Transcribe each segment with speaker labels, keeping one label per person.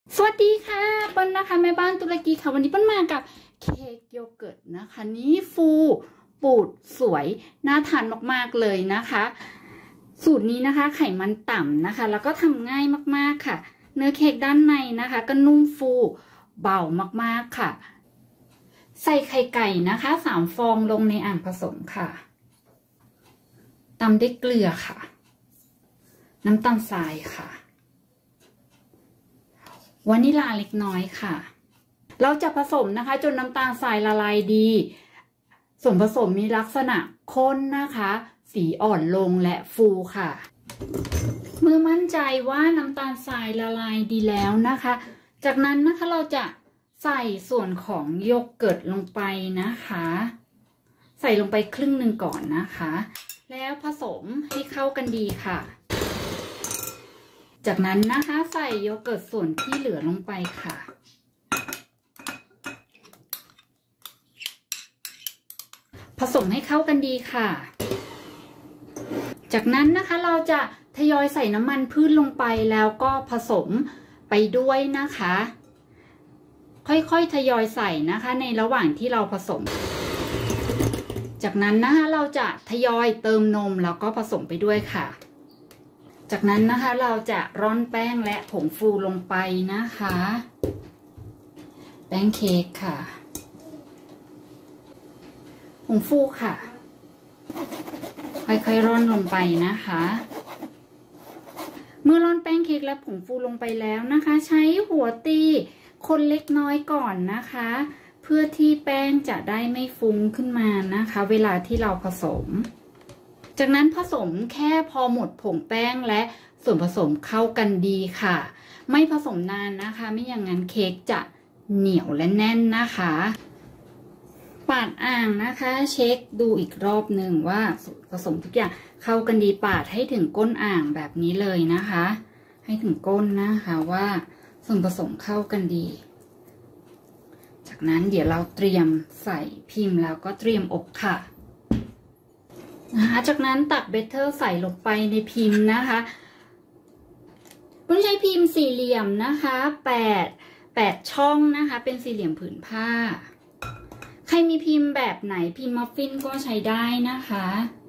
Speaker 1: สวัสดีค่ะเปิ้ลนะคะแม่บ้านตุรกีค่ะวันนี้เปิ้ลมากับเค้กโยเกิร์ตนะคะนี้ฟูปูดสวยน่าทานมากๆเลยนะคะสูตรนี้นะคะไขมันต่ำนะคะแล้วก็ทำง่ายมากๆค่ะเนื้อเค้กด้านในนะคะก็นุ่มฟูเบามากๆค่ะใส่ไข่ไก่นะคะ3 ฟองลงในอ่างผสมค่ะตามด้วยเกลือค่ะน้ำตาลทรายค่ะวานิลาเล็กน้อยค่ะเราจะผสมนะคะจนน้ำตาลทรายละลายดีส่วนผสมมีลักษณะข้นนะคะสีอ่อนลงและฟูค่ะเมื่อมั่นใจว่าน้ำตาลทรายละลายดีแล้วนะคะจากนั้นนะคะเราจะใส่ส่วนของโยเกิร์ตลงไปนะคะใส่ลงไปครึ่งหนึ่งก่อนนะคะแล้วผสมให้เข้ากันดีค่ะจากนั้นนะคะใส่โยเกิร์ตส่วนที่เหลือลงไปค่ะผสมให้เข้ากันดีค่ะจากนั้นนะคะเราจะทยอยใส่น้ำมันพืชลงไปแล้วก็ผสมไปด้วยนะคะค่อยๆทยอยใส่นะคะในระหว่างที่เราผสมจากนั้นนะคะเราจะทยอยเติมนมแล้วก็ผสมไปด้วยค่ะจากนั้นนะคะเราจะร่อนแป้งและผงฟูลงไปนะคะแป้งเค้กค่ะผงฟูค่ะค่อยๆร่อนลงไปนะคะเมื่อร่อนแป้งเค้กและผงฟูลงไปแล้วนะคะใช้หัวตีคนเล็กน้อยก่อนนะคะเพื่อที่แป้งจะได้ไม่ฟุ้งขึ้นมานะคะเวลาที่เราผสมจากนั้นผสมแค่พอหมดผงแป้งและส่วนผสมเข้ากันดีค่ะไม่ผสมนานนะคะไม่อย่างนั้นเค้กจะเหนียวและแน่นนะคะปาดอ่างนะคะเช็คดูอีกรอบหนึ่งว่าผสมทุกอย่างเข้ากันดีปาดให้ถึงก้นอ่างแบบนี้เลยนะคะให้ถึงก้นนะคะว่าส่วนผสมเข้ากันดีจากนั้นเดี๋ยวเราเตรียมใส่พิมพ์แล้วก็เตรียมอบค่ะนะคะจากนั้นตักเบเตอร์ใส่ลงไปในพิมพ์นะคะปุ้นใช้พิมพ์สี่เหลี่ยมนะคะ8ช่องนะคะเป็นสี่เหลี่ยมผืนผ้าใครมีพิมพ์แบบไหนพิมพ์มัฟฟินก็ใช้ได้นะคะ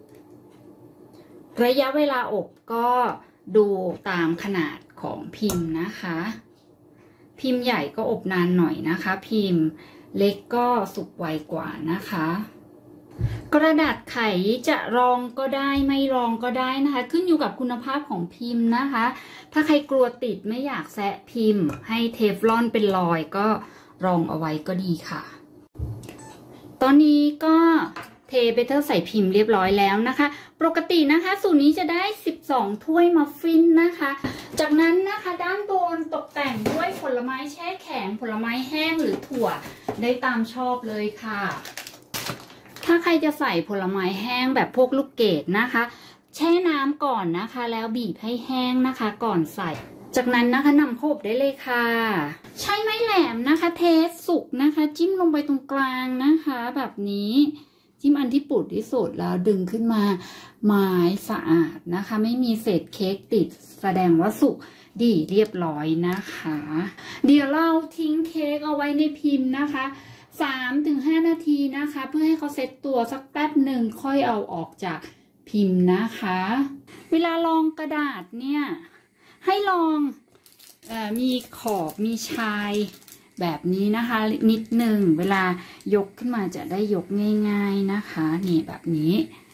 Speaker 1: ระยะเวลาอบก็ดูตามขนาดของพิมพ์นะคะพิมพ์ใหญ่ก็อบนานหน่อยนะคะพิมพ์เล็กก็สุกไวกว่านะคะกระดาษไขจะรองก็ได้ไม่รองก็ได้นะคะขึ้นอยู่กับคุณภาพของพิมพ์นะคะถ้าใครกลัวติดไม่อยากแซะพิมพ์ให้เทฟลอนเป็นรอยก็รองเอาไว้ก็ดีค่ะตอนนี้ก็เทเบเตอร์ใส่พิมพ์เรียบร้อยแล้วนะคะปกตินะคะสูตรนี้จะได้12ถ้วยมัฟฟินนะคะจากนั้นนะคะด้านบนตกแต่งด้วยผลไม้แช่แข็งผลไม้แห้งหรือถั่วได้ตามชอบเลยค่ะถ้าใครจะใส่ผลไม้แห้งแบบพวกลูกเกดนะคะแช่น้ำก่อนนะคะแล้วบีบให้แห้งนะคะก่อนใส่จากนั้นนะคะนำเข้าอบได้เลยค่ะใช้ไม้แหลมนะคะเทสสุกนะคะจิ้มลงไปตรงกลางนะคะแบบนี้จิ้มอันที่ปูดที่สุดแล้วดึงขึ้นมาไม้สะอาดนะคะไม่มีเศษเค้กติดแสดงว่าสุกดีเรียบร้อยนะคะเดี๋ยวเราทิ้งเค้กเอาไว้ในพิมพ์นะคะ3-5 นาทีนะคะเพื่อให้เขาเซ็ตตัวสักแป๊บหนึ่งค่อยเอาออกจากพิมพ์นะคะเวลาลองกระดาษเนี่ยให้ลองมีขอบมีชายแบบนี้นะคะนิดหนึ่งเวลายกขึ้นมาจะได้ยกง่ายๆนะคะนี่แบบนี้